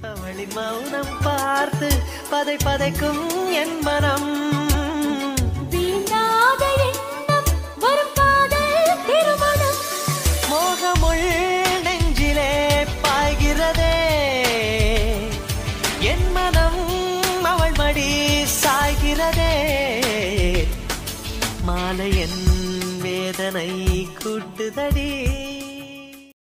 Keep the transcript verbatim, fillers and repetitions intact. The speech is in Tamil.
அவளின் மௌனம் பார்த்து பதை பதைக்கும் என் மனம் வீணாத எண்ணம் வரும் காதல் திருமணம் மோகமுள் நெஞ்சிலே பாய்கிறதே என் மனம் அவள் மடி சாய்கிறதே மாலை என் வேதனை கூட்டுதடி